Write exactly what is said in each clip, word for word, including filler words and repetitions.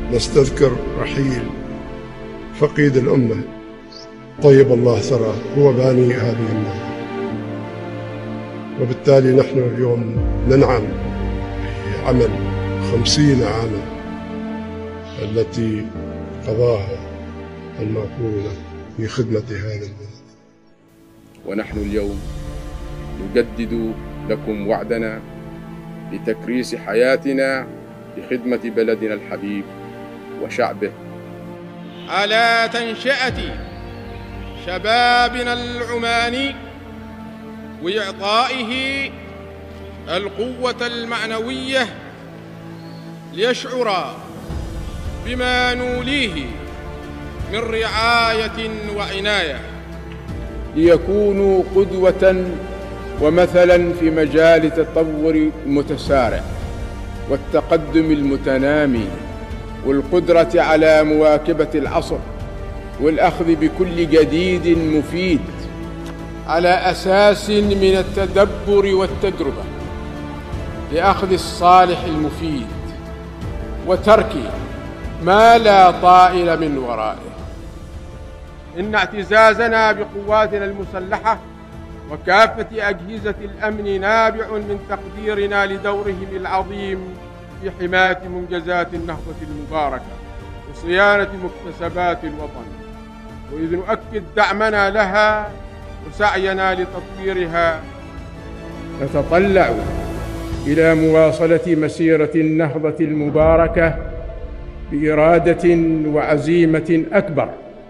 نستذكر رحيل فقيد الأمة طيب الله ثراه، هو باني هذه النهضة. وبالتالي نحن اليوم ننعم بعمل خمسين عاما التي قضاها المعقولة في خدمة هذا البلد. ونحن اليوم نجدد لكم وعدنا لتكريس حياتنا لخدمة بلدنا الحبيب وشعبه، على تنشئة شبابنا العماني وإعطائه القوة المعنوية ليشعر بما نوليه من رعاية وعناية، ليكونوا قدوة ومثلا في مجال التطور المتسارع والتقدم المتنامي والقدرة على مواكبة العصر والأخذ بكل جديد مفيد على أساس من التدبر والتجربة لأخذ الصالح المفيد وترك ما لا طائل من ورائه. إن اعتزازنا بقواتنا المسلحة وكافة أجهزة الأمن نابع من تقديرنا لدورهم العظيم في حماية منجزات النهضة المباركة وصيانة مكتسبات الوطن، وإذ نؤكد دعمنا لها وسعينا لتطويرها. نتطلع إلى مواصلة مسيرة النهضة المباركة بإرادة وعزيمة أكبر،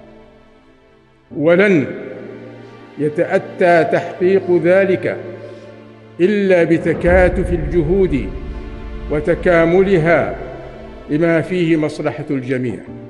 ولن يتأتى تحقيق ذلك إلا بتكاتف الجهود وتكاملها لما فيه مصلحة الجميع.